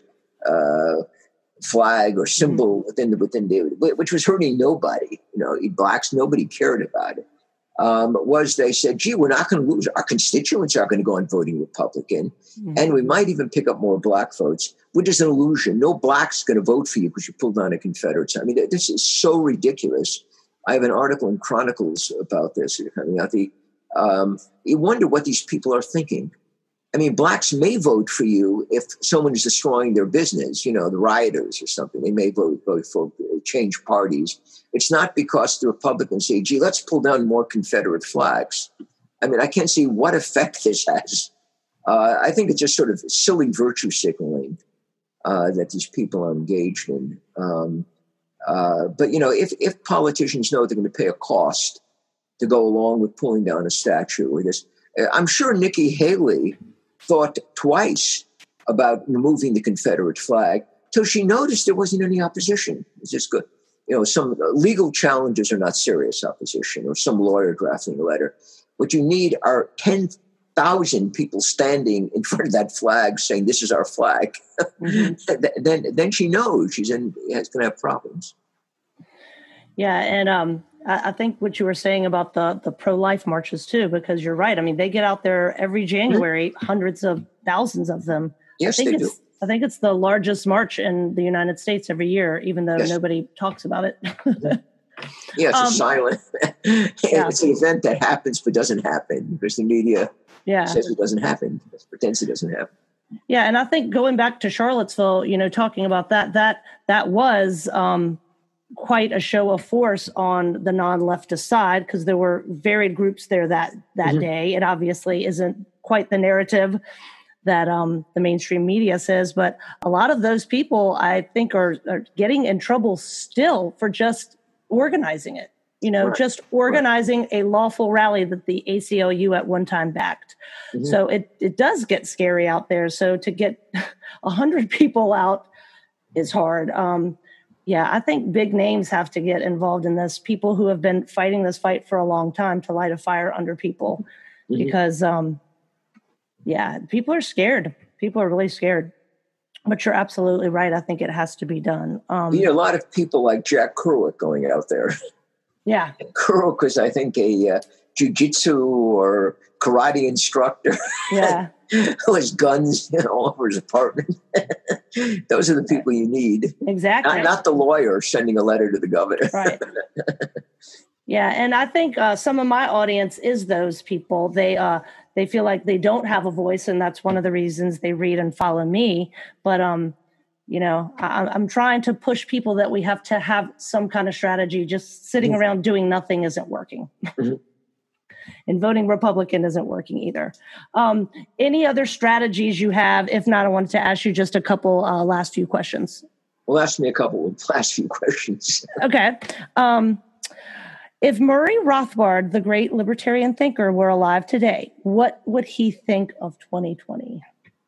flag or symbol within the, which was hurting nobody. Blacks, nobody cared about it. Was they said, gee, we're not going to lose. Our constituents are going to go on voting Republican, and we might even pick up more black votes, which is an illusion. No black's going to vote for you because you pulled down a Confederate sign. I mean, this is so ridiculous. I have an article in Chronicles about this coming out. You wonder what these people are thinking. I mean, blacks may vote for you if someone is destroying their business, the rioters or something. They may vote for change parties. It's not because the Republicans say, gee, let's pull down more Confederate flags. I mean, I can't see what effect this has. I think it's just sort of silly virtue signaling that these people are engaged in. But, if politicians know they're going to pay a cost to go along with pulling down a statue or this, I'm sure Nikki Haley thought twice about removing the Confederate flag till she noticed there wasn't any opposition. It's just good. Some legal challenges are not serious opposition, or some lawyer drafting a letter. What you need are 10,000 people standing in front of that flag saying, this is our flag. Then she knows she's going to have problems. Yeah. And I think what you were saying about the pro-life marches too, because you're right. I mean, they get out there every January, hundreds of thousands of them. Yes, they do. I think it's the largest march in the United States every year, even though nobody talks about it. Yeah, it's a silent. It's an event that happens but doesn't happen because the media says it doesn't happen, pretends it doesn't happen. Yeah, and I think going back to Charlottesville, talking about that was quite a show of force on the non-leftist side, because there were varied groups there that day. It obviously isn't quite the narrative that the mainstream media says, but a lot of those people, I think, are getting in trouble still for just organizing it. Just organizing a lawful rally that the ACLU at one time backed. So it does get scary out there. So to get 100 people out is hard. I think big names have to get involved in this. People who have been fighting this fight for a long time to light a fire under people, because people are scared. People are really scared. But you're absolutely right. I think it has to be done. A lot of people like Jack Kerouac going out there. Yeah. Kerouac was, I think, a jiu-jitsu or karate instructor. Yeah. His guns all over his apartment. Those are the people you need. Exactly. Not the lawyer sending a letter to the governor. Right. Yeah. And I think some of my audience is those people. They feel like they don't have a voice, and that's one of the reasons they read and follow me. But, I'm trying to push people that we have to have some kind of strategy. Just sitting around doing nothing isn't working. And voting Republican isn't working either. Any other strategies you have? If not, I wanted to ask you just a couple last few questions. Well, ask me a couple of last few questions. Okay. If Murray Rothbard, the great libertarian thinker, were alive today, what would he think of 2020?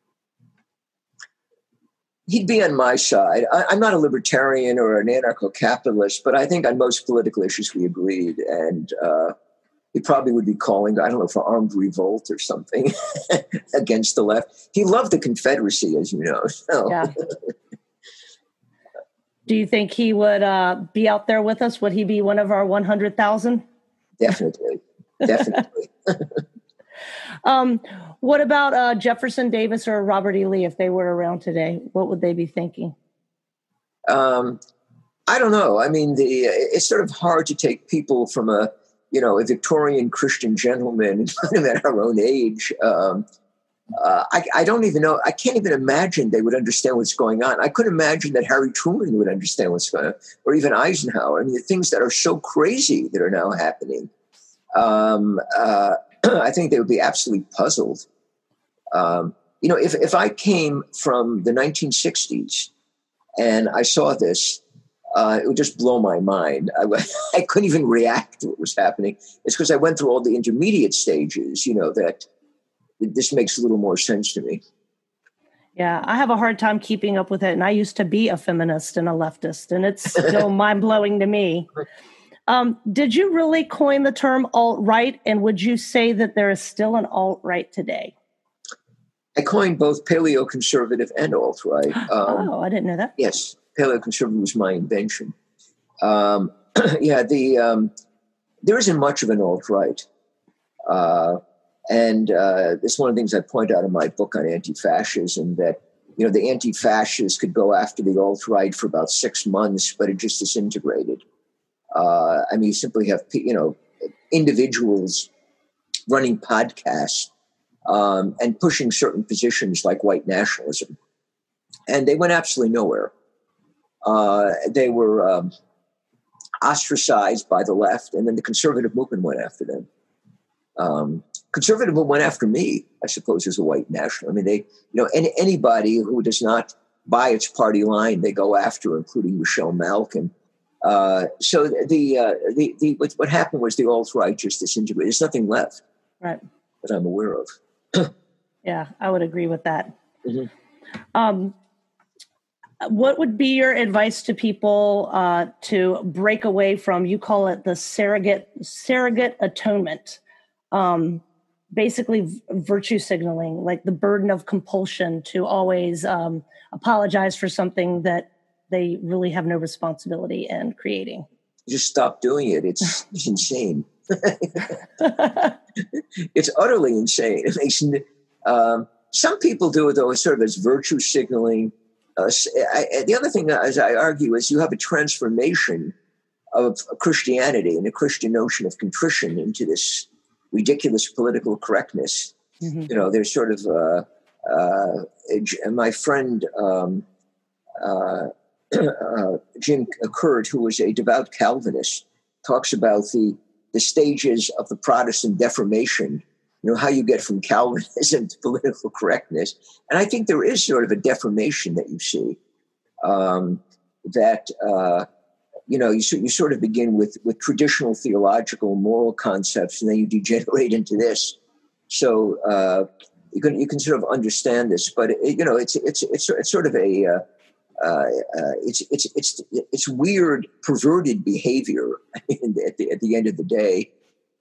He'd be on my side. I'm not a libertarian or an anarcho-capitalist, but I think on most political issues we agreed. And he probably would be calling, I don't know, for armed revolt or something against the left. He loved the Confederacy, as you know. So. Yeah. Do you think he would be out there with us? Would he be one of our 100,000? Definitely. What about Jefferson Davis or Robert E. Lee if they were around today? What would they be thinking? I don't know. I mean, it's sort of hard to take people from a Victorian Christian gentleman at our own age I don't even know. I can't even imagine they would understand what's going on. I couldn't imagine that Harry Truman would understand what's going on, or even Eisenhower. I mean, the things that are so crazy that are now happening. I think they would be absolutely puzzled. If I came from the 1960s and I saw this, it would just blow my mind. I couldn't even react to what was happening. It's because I went through all the intermediate stages, that this makes a little more sense to me. Yeah, I have a hard time keeping up with it. And I used to be a feminist and a leftist, and it's still mind-blowing to me. Did you really coin the term alt-right? And would you say that there is still an alt-right today? I coined both paleoconservative and alt-right. I didn't know that. Yes, paleoconservative was my invention. There isn't much of an alt-right. And it's one of the things I point out in my book on anti-fascism, that, the anti-fascists could go after the alt-right for about 6 months, but it just disintegrated. You simply have, individuals running podcasts and pushing certain positions like white nationalism. And they went absolutely nowhere. They were ostracized by the left, and then the conservative movement went after them. Conservative went after me, I suppose, as a white national. I mean, anybody who does not buy its party line, they go after, including Michelle Malkin. So what happened was the alt-right just disintegrated. There's nothing left, right, that I'm aware of. Yeah, I would agree with that. Mm-hmm. What would be your advice to people to break away from, you call it the surrogate atonement, basically virtue signaling, like the burden of compulsion to always apologize for something that they really have no responsibility in creating? Just stop doing it. It's insane. It's utterly insane. It makes, some people do it, though, sort of as virtue signaling. The other thing, as I argue, is you have a transformation of Christianity and the Christian notion of contrition into this ridiculous political correctness. Mm-hmm. There's sort of my friend Jim Kurt, who was a devout Calvinist, talks about the stages of the Protestant deformation, how you get from Calvinism to political correctness. And I think there is sort of a deformation that you see, you sort of begin with traditional theological moral concepts, and then you degenerate into this. So you can sort of understand this, but it's sort of a it's weird, perverted behavior at the end of the day.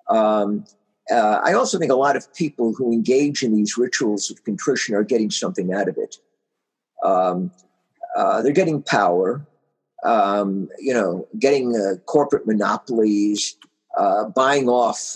I also think a lot of people who engage in these rituals of contrition are getting something out of it. They're getting power, getting corporate monopolies, buying off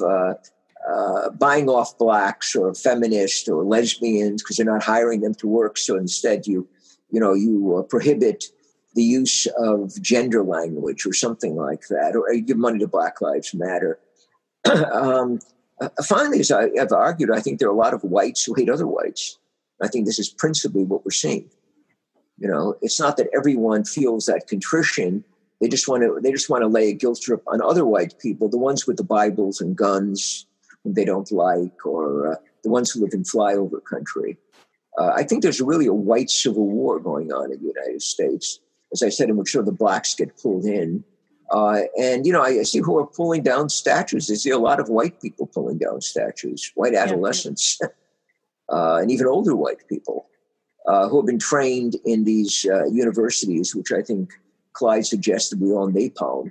blacks or feminists or lesbians because they're not hiring them to work. So instead, you prohibit the use of gender language or something like that, or you give money to Black Lives Matter. Finally, as I've argued, I think there are a lot of whites who hate other whites. I think this is principally what we're seeing. It's not that everyone feels that contrition. They just want to lay a guilt trip on other white people, the ones with the Bibles and guns whom they don't like, or the ones who live in flyover country. I think there's really a white civil war going on in the United States, as I said, in which sort of the blacks get pulled in. I see who are pulling down statues. I see a lot of white people pulling down statues, white adolescents, and even older white people who have been trained in these universities, which I think Clyde suggested we all napalm.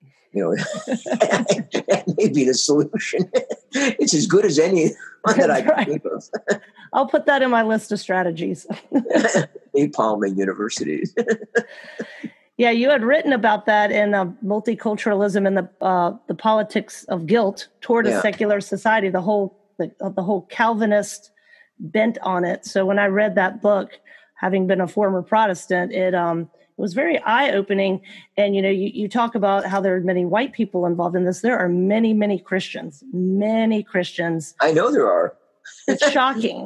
That may be the solution. It's as good as any one that I can think of. I'll put that in my list of strategies. Napalming universities. Yeah, you had written about that in Multiculturalism and the politics of guilt toward a secular society. The whole Calvinist bent on it. So when I read that book, having been a former Protestant, it was very eye-opening. And you talk about how there are many white people involved in this. There are many, many Christians. Many Christians. I know there are. It's shocking.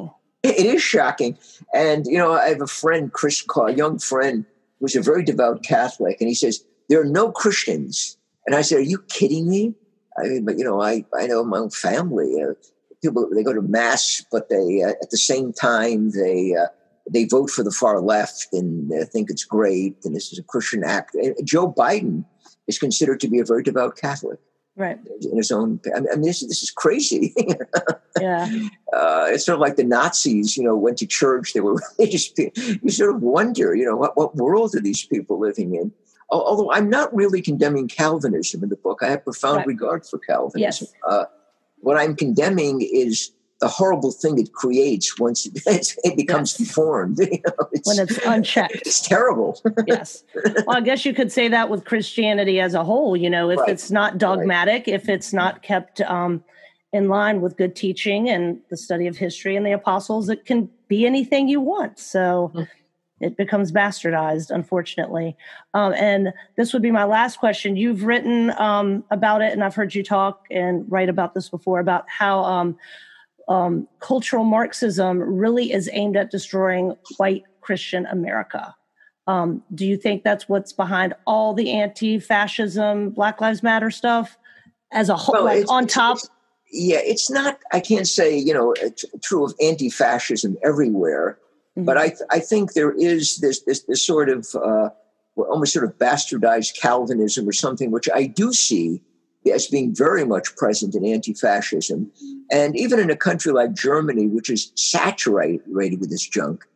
It is shocking. And, I have a friend, Chris Carr, a young friend, who's a very devout Catholic, and he says, there are no Christians. And I said, are you kidding me? I mean, but, I know my own family. People, they go to Mass, but they, at the same time, they vote for the far left and think it's great, and this is a Christian act. And Joe Biden is considered to be a very devout Catholic. Right. In his own, I mean, this is crazy. Yeah. It's sort of like the Nazis, went to church. They were religious people. You sort of wonder, what world are these people living in? Although I'm not really condemning Calvinism in the book. I have profound regard for Calvinism. Yes. What I'm condemning is the horrible thing it creates once it becomes formed. When it's unchecked. It's terrible. Yes. Well, I guess you could say that with Christianity as a whole, if it's not dogmatic, if it's not kept in line with good teaching and the study of history and the apostles, it can be anything you want. So it becomes bastardized, unfortunately. And this would be my last question. You've written about it, and I've heard you talk and write about this before, about how cultural Marxism really is aimed at destroying white Christian America. Do you think that's what's behind all the anti-fascism, Black Lives Matter stuff as a whole, on top? It's not, I can't say, it's true of anti-fascism everywhere, but I think there is this sort of almost sort of bastardized Calvinism or something, which I do see as being very much present in anti-fascism. And even in a country like Germany, which is saturated with this junk,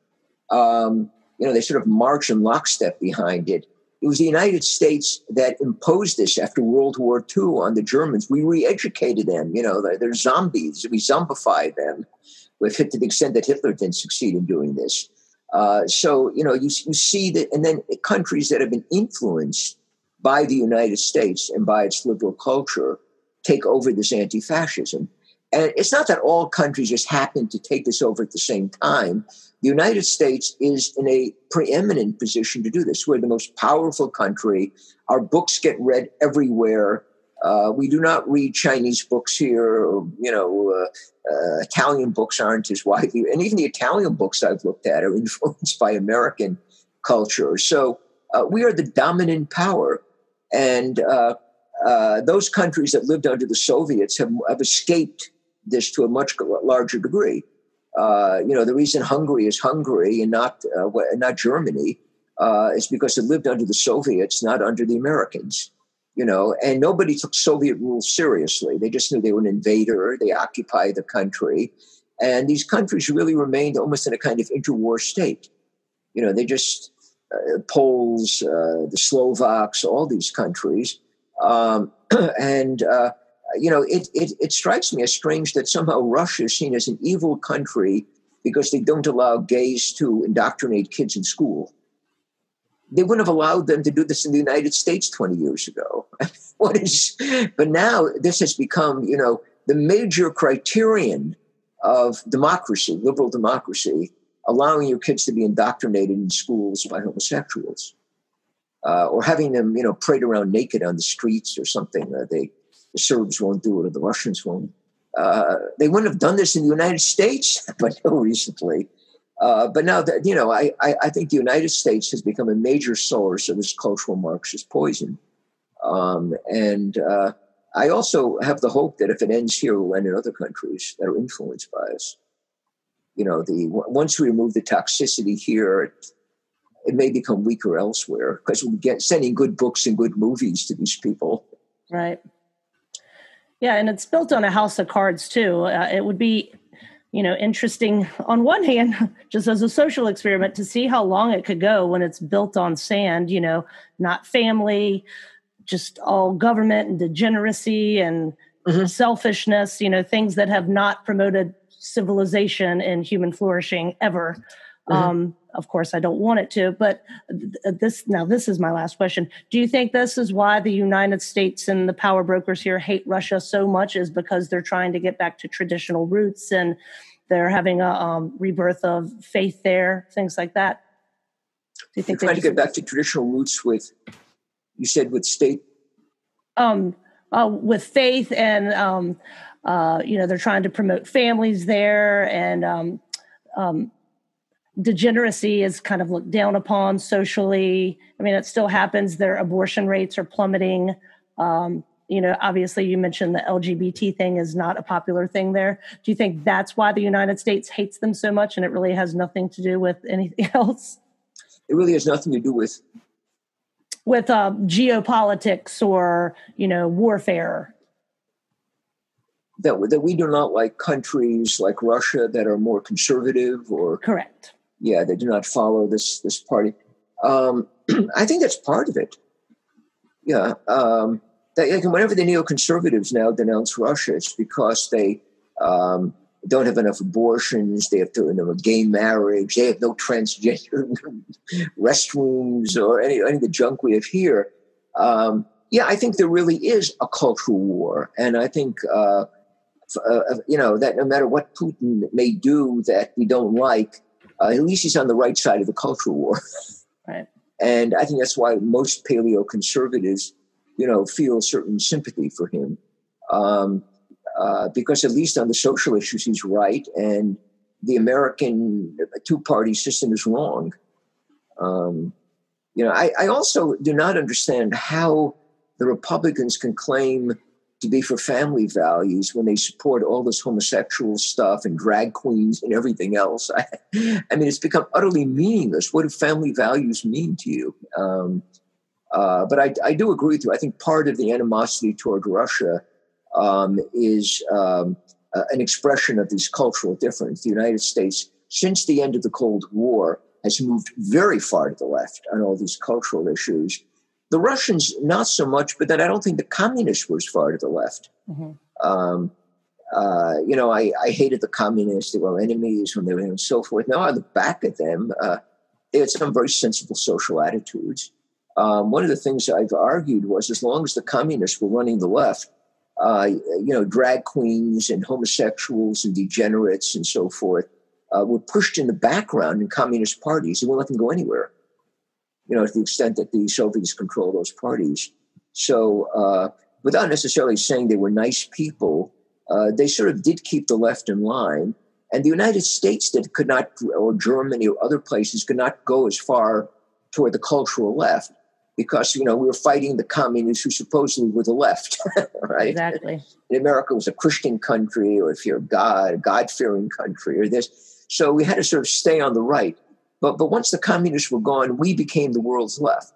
they sort of march in lockstep behind it. It was the United States that imposed this after World War II on the Germans. We re-educated them. They're zombies. We zombified them to the extent that Hitler didn't succeed in doing this. So you see that, and then countries that have been influenced by the United States and by its liberal culture take over this anti-fascism. And it's not that all countries just happen to take this over at the same time. The United States is in a preeminent position to do this. We're the most powerful country. Our books get read everywhere. We do not read Chinese books here. Italian books aren't as widely. And even the Italian books I've looked at are influenced by American culture. So we are the dominant power. And those countries that lived under the Soviets have escaped this to a much larger degree. The reason Hungary is Hungary and not Germany is because it lived under the Soviets, not under the Americans. And nobody took Soviet rule seriously. They just knew they were an invader. They occupied the country. And these countries really remained almost in a kind of interwar state. They just, Poles, the Slovaks, all these countries. It strikes me as strange that somehow Russia is seen as an evil country because they don't allow gays to indoctrinate kids in school. They wouldn't have allowed them to do this in the United States 20 years ago. But now this has become, the major criterion of democracy, liberal democracy, allowing your kids to be indoctrinated in schools by homosexuals, or having them, parade around naked on the streets or something. The Serbs won't do it, or the Russians won't. They wouldn't have done this in the United States, but recently. But now that, I think the United States has become a major source of this cultural Marxist poison. I also have the hope that if it ends here, it will end in other countries that are influenced by us. Once we remove the toxicity here, it may become weaker elsewhere because we get sending good books and good movies to these people. Right. Yeah, and it's built on a house of cards too. It would be, interesting on one hand, just as a social experiment, to see how long it could go when it's built on sand. Not family, just all government and degeneracy and selfishness. Things that have not promoted civilization and human flourishing ever. Of course, I don't want it to, but this is my last question. Do you think this is why the United States and the power brokers here hate Russia so much, is because they're trying to get back to traditional roots and they're having a rebirth of faith there, things like that? Do you think they're trying to get back to traditional roots with state? With faith and, they're trying to promote families there and degeneracy is kind of looked down upon socially. I mean, it still happens. Their abortion rates are plummeting. Obviously you mentioned the LGBT thing is not a popular thing there. Do you think that's why the United States hates them so much, and it really has nothing to do with anything else? It really has nothing to do with geopolitics or, warfare. That we do not like countries like Russia that are more conservative or... Correct. Yeah, they do not follow this party. I think that's part of it. Yeah. Whenever the neoconservatives now denounce Russia, it's because they don't have enough abortions, they have gay marriage, they have no transgender restrooms or any of the junk we have here. I think there really is a cultural war. And I think, that no matter what Putin may do that we don't like, at least he's on the right side of the cultural war. Right. And I think that's why most paleoconservatives, feel certain sympathy for him. Because at least on the social issues, he's right. And the American two-party system is wrong. I also do not understand how the Republicans can claim to be for family values when they support all this homosexual stuff and drag queens and everything else. I mean, it's become utterly meaningless. What do family values mean to you? But I do agree with you. I think part of the animosity toward Russia is an expression of these cultural differences. The United States, since the end of the Cold War, has moved very far to the left on all these cultural issues. The Russians, not so much, but then I don't think the communists were as far to the left. Mm-hmm. I hated the communists. They were enemies when they were and so forth. Now I look back at them. They had some very sensible social attitudes. One of the things I've argued was as long as the communists were running the left, drag queens and homosexuals and degenerates and so forth were pushed in the background in communist parties. They wouldn't let them go anywhere, to the extent that the Soviets control those parties. So without necessarily saying they were nice people, they sort of did keep the left in line. And the United States could not, or Germany or other places, could not go as far toward the cultural left because, we were fighting the communists who supposedly were the left, right? Exactly. And America was a Christian country, or if you're God-fearing country, or this. So we had to sort of stay on the right. But once the communists were gone, we became the world's left.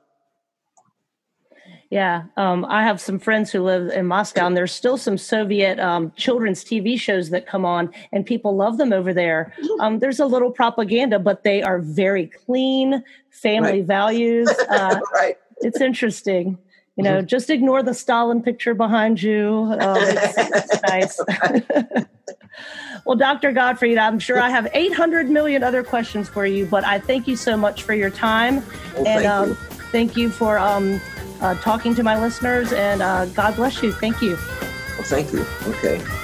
Yeah. I have some friends who live in Moscow, and there's still some Soviet children's TV shows that come on, and people love them over there. There's a little propaganda, but they are very clean, family values. Right. It's interesting. Just ignore the Stalin picture behind you. It's nice. Well, Dr. Gottfried, I'm sure I have 800 million other questions for you, but I thank you so much for your time. Well, thank you for talking to my listeners, and God bless you. Thank you. Well, thank you. Okay.